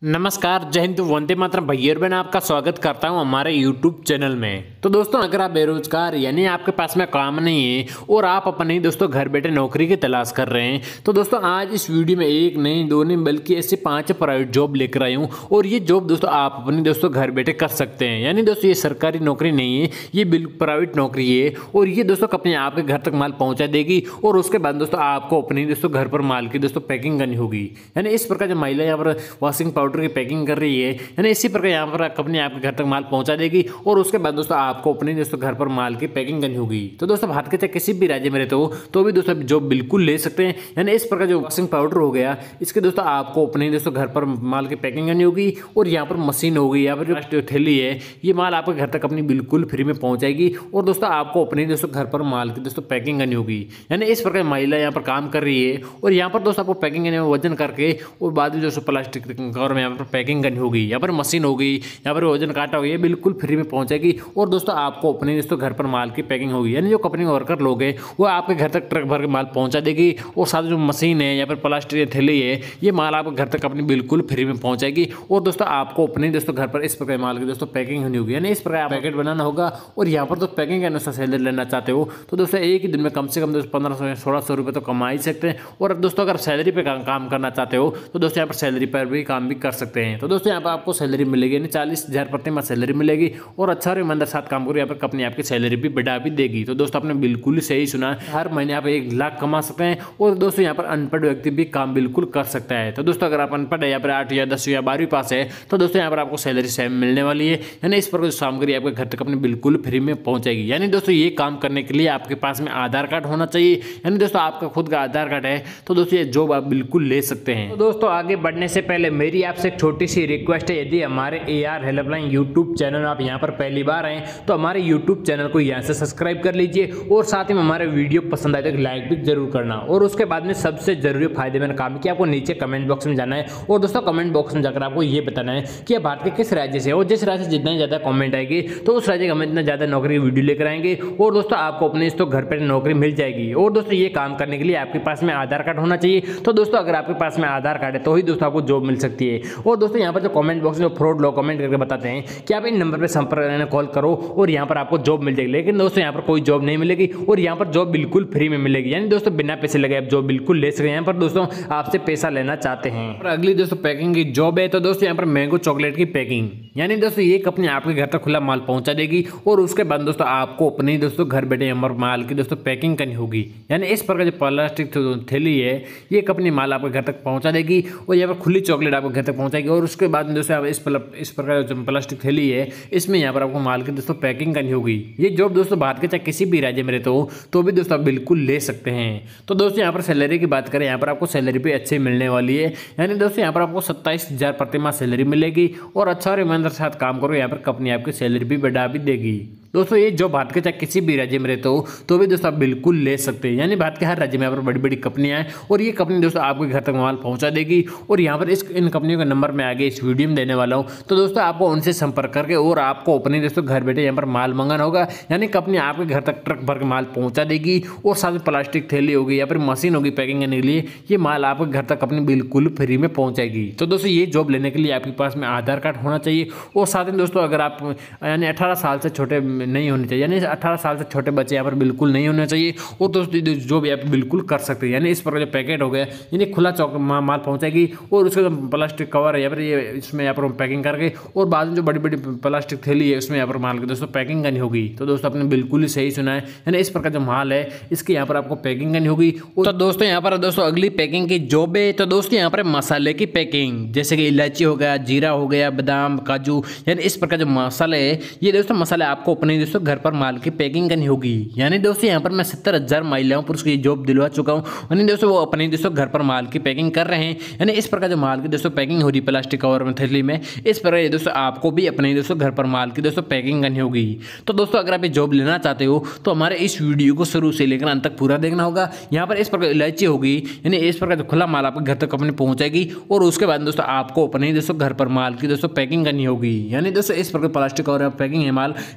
नमस्कार, जय हिंद, वंदे मातरम। भैया बहन, आपका स्वागत करता हूं हमारे YouTube चैनल में। तो दोस्तों, अगर आप बेरोजगार यानी आपके पास में काम नहीं है और आप अपने दोस्तों घर बैठे नौकरी की तलाश कर रहे हैं, तो दोस्तों आज इस वीडियो में एक नहीं दो नहीं बल्कि ऐसे 5 प्राइवेट जॉब लेकर आया हूँ। और ये जॉब दोस्तों आप अपने दोस्तों घर बैठे कर सकते हैं। यानी दोस्तों ये सरकारी नौकरी नहीं है, ये बिल्कुल प्राइवेट नौकरी है। और ये दोस्तों कंपनी आपके घर तक माल पहुंचा देगी और उसके बाद दोस्तों आपको अपनी दोस्तों घर पर माल की दोस्तों पैकिंग करनी होगी। यानी इस प्रकार जो महिला यहाँ पर वॉशिंग पाउडर की पैकिंग कर रही है, यानी इसी प्रकार यहाँ पर कंपनी आपके घर तक माल पहुंचा देगी और उसके बाद दोस्तों आपको अपने दोस्तों घर पर माल की पैकिंग करनी होगी। तो दोस्तों भारत के चाहे किसी भी राज्य में रहते हो तो भी दोस्तों जॉब बिल्कुल ले सकते हैं। यानी इस प्रकार जो वॉशिंग पाउडर हो गया, इसके दोस्तों आपको अपने दोस्तों घर पर माल की पैकिंग करनी होगी और यहाँ पर मशीन होगी, यहाँ पर जो थैली है ये माल आपके घर तक अपनी बिल्कुल फ्री में पहुंचाएगी और दोस्तों आपको अपने दोस्तों घर पर माल की दोस्तों पैकिंग करनी होगी। यानी इस प्रकार महिला यहाँ पर काम कर रही है और यहाँ पर दोस्तों आपको पैकिंग करने में वजन करके और बाद में दोस्तों प्लास्टिक कवर में यहाँ पर पैकिंग करनी होगी। यहाँ पर मशीन होगी, यहाँ पर वजन काटा होगी, ये बिल्कुल फ्री में पहुंचेगी और दोस्तों आपको अपने दोस्तों घर पर माल की पैकिंग होगी। यानी जो कंपनी के वर्कर लोग हैं वो आपके घर तक ट्रक भर के माल पहुंचा देगी और साथ जो मशीन है या फिर प्लास्टिक थैली है ये माल आपके घर तक अपनी बिल्कुल फ्री में पहुंचाएगी और दोस्तों आपको अपने दोस्तों घर पर इस प्रकार माल की दोस्तों पैकिंग होनी होगी। यानी इस प्रकार पैकेट बनाना होगा और यहाँ पर तो पैकिंग के अनुसार सैलरी लेना चाहते हो तो दोस्तों एक ही दिन में कम से कम 1500-1600 रुपये तो कमा ही सकते हैं। और दोस्तों अगर सैलरी पे काम करना चाहते हो तो दोस्तों यहाँ पर सैलरी पर भी काम भी कर सकते हैं। तो दोस्तों यहाँ पर आपको सैलरी मिलेगी, यानी 40,000 प्रति माह सैलरी मिलेगी और अच्छा और ईमानदार साथ काम करो, यहाँ पर कंपनी आपकी सैलरी भी बढ़ा भी देगी। तो दोस्तों आपने बिल्कुल सही सुना, हर महीने आप 1 लाख कमा सकते हैं और दोस्तों यहाँ पर अनपढ़ व्यक्ति भी काम बिल्कुल कर सकता है। तो दोस्तों अगर आप अनपढ़ है, यहाँ पर 8 या 10 या 12वीं पास है तो दोस्तों यहाँ पर आपको सैलरी सेम मिलने वाली है। यानी इस पर सामग्री आपके घर तक अपने बिल्कुल फ्री में पहुंचेगी। यानी दोस्तों ये काम करने के लिए आपके पास में आधार कार्ड होना चाहिए। यानी दोस्तों आपका खुद का आधार कार्ड है तो दोस्तों ये जॉब आप बिल्कुल ले सकते हैं। तो दोस्तों आगे बढ़ने से पहले मेरी आपसे एक छोटी सी रिक्वेस्ट है, यदि हमारे AR हेल्पलाइन यूट्यूब चैनल आप यहाँ पर पहली बार आए तो हमारे यूट्यूब चैनल को यहाँ से सब्सक्राइब कर लीजिए और साथ ही में हमारे वीडियो पसंद आए तो लाइक भी जरूर करना। और उसके बाद में सबसे जरूरी फायदे मैंने काम किया, आपको नीचे कमेंट बॉक्स में जाना है और दोस्तों कमेंट बॉक्स में जाकर आपको ये बताना है कि आप भारत के किस राज्य से हो। जिस राज्य से जितना ज़्यादा कमेंट आएगी तो उस राज्य का हम इतना ज़्यादा नौकरी की वीडियो लेकर आएंगे और दोस्तों आपको अपने इस तो घर पर नौकरी मिल जाएगी। और दोस्तों ये काम करने के लिए आपके पास में आधार कार्ड होना चाहिए। तो दोस्तों अगर आपके पास में आधार कार्ड है तो ही दोस्तों आपको जॉब मिल सकती है। और दोस्तों यहाँ पर जो कमेंट बॉक्स में जो फ्रॉड लोग कमेंट करके बताते हैं कि आप इन नंबर पर संपर्क कॉल करो और यहाँ पर आपको जॉब मिल जाएगी, लेकिन दोस्तों यहाँ पर कोई जॉब नहीं मिलेगी और यहाँ पर जॉब बिल्कुल फ्री में मिलेगी। यानी दोस्तों बिना पैसे लगे आप जॉब बिल्कुल ले सकते हैं। यहाँ पर दोस्तों आपसे पैसा लेना चाहते हैं। और अगली दोस्तों पैकिंग की जॉब है तो दोस्तों यहाँ पर मैंगो चॉकलेट की पैकिंग। यानी दोस्तों ये कंपनी आपके घर तक खुला माल पहुंचा देगी और उसके बाद दोस्तों आपको अपनी दोस्तों घर बैठे यहाँ पर माल की दोस्तों पैकिंग करनी होगी। यानी इस प्रकार जो प्लास्टिक थैली है ये कंपनी माल आपके घर तक पहुंचा देगी और यहाँ पर खुली चॉकलेट आपके घर तक पहुंचाएगी और उसके बाद दोस्तों आप इस प्रकार जो प्लास्टिक थैली है इसमें यहाँ पर आपको माल की दोस्तों पैकिंग करनी होगी। ये जॉब दोस्तों भारत के चाहे किसी भी राज्य में रहते हो तो भी दोस्तों आप बिल्कुल ले सकते हैं। तो दोस्तों यहाँ पर सैलरी की बात करें, यहाँ पर आपको सैलरी भी अच्छी मिलने वाली है। यानी दोस्तों यहाँ पर आपको 27,000 प्रति माह सैलरी मिलेगी और अच्छा और ईमानदार साथ काम करो, यहाँ पर कंपनी आपकी सैलरी भी बढ़ा भी देगी। दोस्तों ये जो भारत के चाहे किसी भी राज्य में रहते हो तो भी दोस्तों आप बिल्कुल ले सकते हैं। यानी भारत के हर राज्य में यहाँ पर बड़ी बड़ी कंपनियां हैं और ये कंपनी दोस्तों आपके घर तक माल पहुंचा देगी। और यहाँ पर इन कंपनियों का नंबर मैं आगे इस वीडियो में देने वाला हूँ, तो दोस्तों आपको उनसे संपर्क करके और आपको अपने दोस्तों घर बैठे यहाँ पर माल मंगाना होगा। यानी कंपनी आपके घर तक ट्रक भर के माल पहुँचा देगी और साथ में प्लास्टिक थैली होगी या फिर मशीन होगी पैकिंग करने के लिए, ये माल आपके घर तक अपनी बिल्कुल फ्री में पहुँचाएगी। तो दोस्तों ये जॉब लेने के लिए आपके पास में आधार कार्ड होना चाहिए और साथ ही दोस्तों अगर आप यानी 18 साल से छोटे नहीं होने चाहिए, यानी 18 साल से छोटे बच्चे यहाँ पर बिल्कुल नहीं होने चाहिए और दोस्तों जो भी आप बिल्कुल कर सकते हैं। यानी इस प्रकार जो पैकेट हो गया यानी खुला माल पहुंचाएगी और उसके प्लास्टिक कवर है या फिर ये इसमें यहाँ पर पैकिंग करके और बाद में जो बड़ी बड़ी प्लास्टिक थैली है उसमें यहाँ पर माल की दोस्तों पैकिंग करनी होगी। तो दोस्तों आपने बिल्कुल ही सही सुना है, यानी इस प्रकार जो माल है इसकी यहाँ पर आपको पैकिंग करनी होगी। तो दोस्तों यहाँ पर दोस्तों अगली पैकिंग की जॉब है तो दोस्तों यहाँ पर मसाले की पैकिंग, जैसे कि इलायची हो गया, जीरा हो गया, बादाम, काजू, यानी इस प्रकार जो मसाले है ये दोस्तों मसाले आपको अपने दोस्तों घर पर माल की पैकिंग करनी होगी। यानी दोस्तों यहाँ पर मैं 70,000 महिलाओं पुरुष की जॉब दिलवा चुका हूँ। यानी दोस्तों वो अपने दोस्तों घर पर माल की पैकिंग कर रहे हैं। यानी इस प्रकार जो माल की दोस्तों पैकिंग हो रही प्लास्टिक कवर में थैली में, इस प्रकार दोस्तों आपको भी अपने दोस्तों घर पर माल की दोस्तों पैकिंग करनी होगी। तो दोस्तों अगर आप ये जॉब लेना चाहते हो तो हमारे इस वीडियो को शुरू से लेकर अंत तक पूरा देखना होगा। यहाँ पर इस प्रकार इलायची होगी, यानी इस प्रकार जो खुला माल आपके घर तक अपने पहुंचाएगी और उसके बाद दोस्तों आपको अपने दोस्तों घर पर माल की दोस्तों पैकिंग करनी होगी। यानी दोस्तों इस प्रकार प्लास्टिक कवर पैकिंग है माल, इसी प्रकार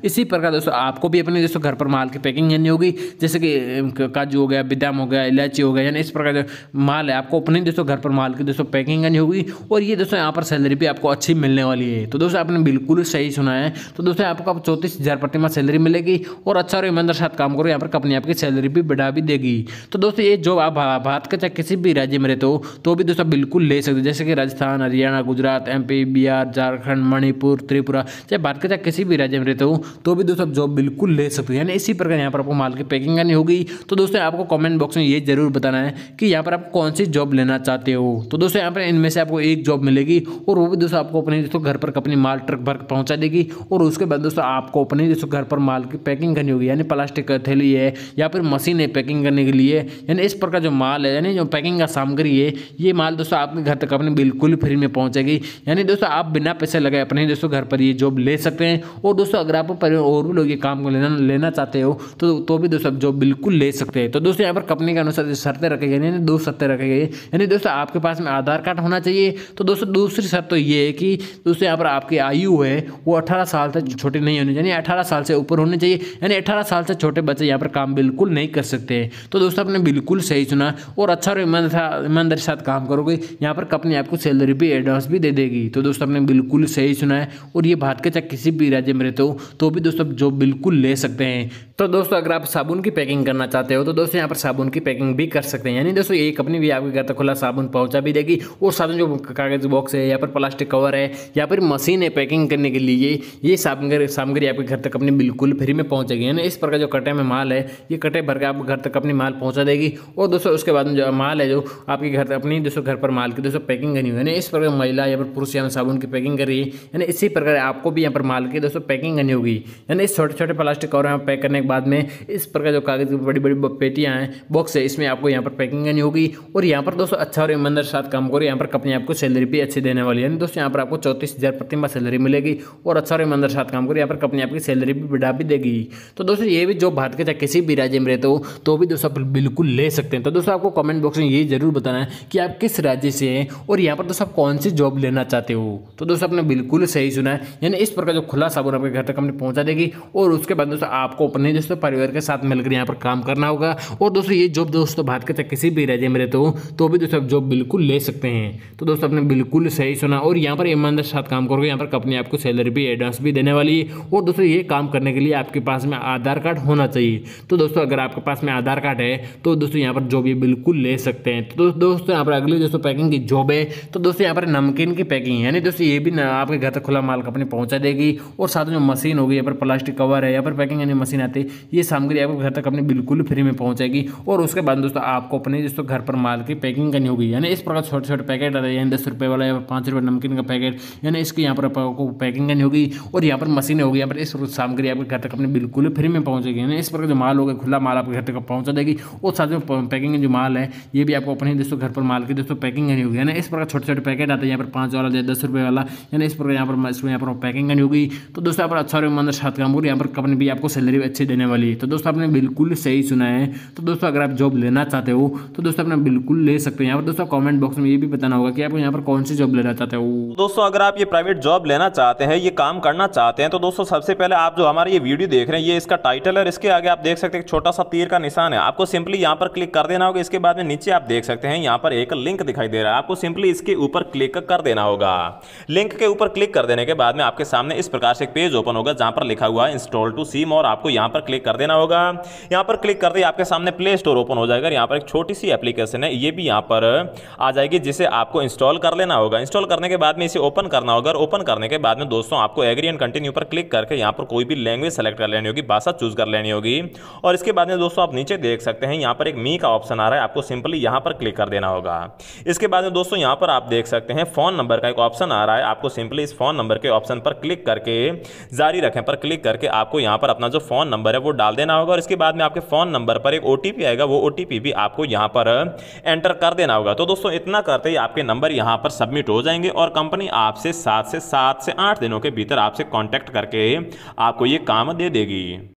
प्रकार दोस्तों आपको भी अपने दोस्तों घर पर माल की पैकिंग करनी होगी, जैसे कि काजू हो गया, बादाम हो गया, इलायची हो गया, यानी इस प्रकार जो माल है आपको अपने दोस्तों घर पर माल की दोस्तों पैकिंग करनी होगी। और ये दोस्तों यहाँ पर सैलरी भी आपको अच्छी मिलने वाली है। तो दोस्तों आपने बिल्कुल सही सुना है। तो दोस्तों आपको 34,000 प्रति माह सैलरी मिलेगी और अच्छा और ईमानदार साथ काम करो, यहाँ पर कंपनी आपकी सैलरी भी बढ़ा भी देगी। तो दोस्तों ये जॉब आप भारत के चाहे किसी भी राज्य में रहते हो तो भी दोस्तों बिल्कुल ले सकते हो, जैसे कि राजस्थान, हरियाणा, गुजरात, MP, बिहार, झारखंड, मणिपुर, त्रिपुरा, चाहे भारत के चाहे किसी भी राज्य में रहते हो तो भी दोस्तों जॉब बिल्कुल ले सकते हो। यानी इसी प्रकार यहाँ पर आपको माल की पैकिंग करनी होगी। तो दोस्तों आपको कमेंट बॉक्स में ये जरूर बताना है कि यहाँ पर आप कौन सी जॉब लेना चाहते हो। तो दोस्तों यहाँ पर इनमें से आपको एक जॉब मिलेगी और वो भी दोस्तों आपको अपने दोस्तों घर पर अपनी माल ट्रक भर पहुँचा देगी। और उसके बाद दोस्तों आपको अपने दोस्तों घर पर माल की पैकिंग करनी होगी, यानी प्लास्टिक का थैली है या फिर मशीन है पैकिंग करने के लिए, यानी इस प्रकार जो माल है, यानी जो पैकिंग का सामग्री है, ये माल दोस्तों आपके घर तक अपने बिल्कुल फ्री में पहुंचेगी। यानी दोस्तों आप बिना पैसे लगाए अपने दोस्तों घर पर ये जॉब ले सकते हैं। और दोस्तों अगर आप और भी लोग ये काम को लेना चाहते हो तो भी दोस्तों जॉब बिल्कुल ले सकते हैं। तो दोस्तों यहाँ पर कंपनी के अनुसार शर्तें रखी गई, यानी 2 शर्तें रखी गई। यानी दोस्तों आपके पास में आधार कार्ड होना चाहिए। तो दोस्तों दूसरी शर्त तो ये है कि दोस्तों यहाँ पर आपकी आयु है वो 18 साल से छोटी नहीं होनी चाहिए, यानी 18 साल से ऊपर होनी चाहिए। यानी 18 साल से छोटे बच्चे यहाँ पर काम बिल्कुल नहीं कर सकते। तो दोस्तों आपने बिल्कुल सही सुना और अच्छा और ईमानदारी साथ काम करोगे, यहाँ पर कंपनी आपको सैलरी भी एडवांस भी दे देगी। तो दोस्तों आपने बिल्कुल सही सुना है। और ये भारत के चाहे किसी भी राज्य में रहते हो तो भी दोस्तों जॉब बिल्कुल ले सकते हैं। तो दोस्तों अगर आप साबुन की पैकिंग करना चाहते हो तो दोस्तों यहाँ पर साबुन की पैकिंग भी कर सकते हैं। यानी दोस्तों ये कंपनी भी आपके घर तक खुला साबुन पहुंचा भी देगी। और साबुन जो कागज बॉक्स है या फिर प्लास्टिक कवर है या फिर मशीन है पैकिंग करने के लिए, ये सामग्री आपके घर तक अपनी बिल्कुल फ्री में पहुंचेगी। यानी इस प्रकार जो कटे में माल है ये कटे भर के आपके घर तक अपनी माल पहुंचा देगी। और दोस्तों उसके बाद में जो माल है जो आपके घर अपनी दोस्तों घर पर माल की दोस्तों पैकिंग करनी हुई है, इस प्रकार महिला या फिर पुरुष यहाँ साबुन की पैकिंग कर रही है, यानी इसी प्रकार आपको भी यहाँ पर माल की दोस्तों पैकिंग करनी होगी। यानी इस छोटे छोटे प्लास्टिक कवर में पैक करने के बाद में इस प्रकार जो कागज की बड़ी बड़ी पेटियां हैं, बॉक्स है, इसमें आपको यहाँ पर पैकिंग करनी होगी। और यहाँ पर दोस्तों अच्छा और ईमानदार साथ काम करो, यहाँ पर कंपनी आपको सैलरी भी अच्छी देने वाली है। यानी दोस्तों यहाँ पर आपको 34,000 प्रति माह सैलरी मिलेगी और अच्छा और ईमानदार साथ काम करो, यहाँ पर कंपनी आपकी सैलरी भी बढ़ा भी देगी। तो दोस्तों ये भी जो भारत के चाहे किसी भी राज्य में रहते हो तो भी दोस्तों आप बिल्कुल ले सकते हैं। तो दोस्तों आपको कमेंट बॉक्स में ये जरूर बताना है कि आप किस राज्य से हैं और यहाँ पर दोस्तों आप कौन सी जॉब लेना चाहते हो। तो दोस्तों आपने बिल्कुल सही सुना है। यानी इस प्रकार जो खुला साबुन आपके घर तक कंपनी पहुंचा देगी और उसके बाद दोस्तों आपको अपने दोस्तों परिवार के साथ मिलकर यहाँ पर काम करना होगा। और दोस्तों ये जॉब दोस्तों भारत के चाहे किसी भी राज्य में रहते हो तो भी दोस्तों आप जॉब बिल्कुल ले सकते हैं। तो दोस्तों आपने बिल्कुल सही सुना और यहाँ पर ईमानदार साथ काम करोगे, यहाँ पर कंपनी आपको सैलरी भी एडवांस भी देने वाली है। और दोस्तों ये काम करने के लिए आपके पास में आधार कार्ड होना चाहिए। तो दोस्तों अगर आपके पास में आधार कार्ड है तो दोस्तों यहाँ पर जॉब ये बिल्कुल ले सकते हैं। तो दोस्तों यहाँ पर अगली दोस्तों पैकिंग की जॉब है। तो दोस्तों यहाँ पर नमकीन की पैकिंग है, यानी दोस्तों ये भी आपके घर तक खुला माल कंपनी पहुंचा देगी। और साथ में जो मशीन होगी, यहाँ पर प्लास्टिक कवर है, यहाँ पर पैकिंग यानी मशीन आती है, ये सामग्री आपको घर तक अपनी बिल्कुल फ्री में पहुंचेगी। और उसके बाद दोस्तों आपको अपने दोस्तों घर पर माल की पैकिंग करनी होगी। यानी इस प्रकार छोटे छोटे पैकेट आते हैं, यानी 10 रुपये वाला या 5 रुपये नमकीन का पैकेट, यानी इसकी यहाँ पर आपको पैकिंग करनी होगी। और यहाँ पर मशीन होगी, यहाँ पर इस सामग्री आपके घर तक अपने बिल्कुल फ्री में पहुंचेगी। यानी इस प्रकार जो माल होगा खुला माल आपके घर तक पहुंचा देगी। और साथ में पैकिंग जो माल है ये भी आपको अपने दोस्तों घर पर माल की दोस्तों पैकिंग करनी होगी। यानी इस प्रकार छोटे छोटे पैकेट आते हैं, यहाँ पर 5 वाला 10 रुपये वाला, यानी इस प्रकार यहाँ पर पैकिंग करनी होगी। तो दोस्तों यहाँ पर अच्छा और ईमानदार साथ काम करो, यहाँ पर कंपनी भी आपको सैलरी भी अच्छी देने वाली है। तो दोस्तों आपने बिल्कुल सही सुना है। तो दोस्तों अगर आप जॉब लेना चाहते हो तो दोस्तों अपना बिल्कुल ले सकते हैं। यहाँ पर दोस्तों कमेंट बॉक्स में ये भी बताना होगा कि आप यहाँ पर कौन सी जॉब लेना चाहते हो। दोस्तों अगर आप ये प्राइवेट जॉब लेना चाहते हैं, ये काम करना चाहते हैं, तो दोस्तों सबसे पहले आप जो हमारे ये वीडियो देख रहे हैं, ये इसका टाइटल है और इसके आगे आप देख सकते हैं छोटा सा तीर का निशान है, आपको सिंपली यहाँ पर क्लिक कर देना होगा। इसके बाद में नीचे आप देख सकते हैं यहाँ पर एक लिंक दिखाई दे रहा है, आपको सिंपली इसके ऊपर क्लिक कर देना होगा। लिंक के ऊपर क्लिक कर देने के बाद में आपके सामने इस प्रकार से एक पेज ओपन होगा जहां पर लिखा हुआ है इंस्टॉल टू सिम, और आपको यहाँ पर क्लिक कर देना होगा। यहाँ पर क्लिक करते ही आपके सामने प्ले स्टोर ओपन हो जाएगा। यहाँ पर एक छोटी सी एप्लीकेशन है, ये भी यहाँ पर आ जाएगी, जिसे आपको इंस्टॉल कर लेना होगा। इंस्टॉल करने के बाद में इसे ओपन करना होगा। ओपन करने के बाद में दोस्तों आपको एग्री एंड कंटिन्यू पर क्लिक करके यहाँ पर कोई भी लैंग्वेज सेलेक्ट कर लेनी होगी, भाषा चूज कर लेनी होगी। और इसके बाद में दोस्तों आप नीचे देख सकते हैं यहाँ पर एक मी का ऑप्शन आ रहा है, आपको सिंपली यहाँ पर क्लिक कर देना होगा। इसके बाद में दोस्तों यहाँ पर आप देख सकते हैं फोन नंबर का एक ऑप्शन आ रहा है, आपको सिंपली इस फोन नंबर के ऑप्शन पर क्लिक करके जारी रखें पर क्लिक करके आपको यहाँ पर अपना जो फोन नंबर है वो डाल देना होगा। और इसके बाद में आपके फोन नंबर पर एक ओटीपी आएगा, वो ओटीपी भी आपको यहाँ पर एंटर कर देना होगा। तो दोस्तों इतना करते ही आपके नंबर यहाँ पर सबमिट हो जाएंगे और कंपनी आपसे 7 से 8 दिनों के भीतर आपसे कांटेक्ट करके आपको ये काम दे देगी।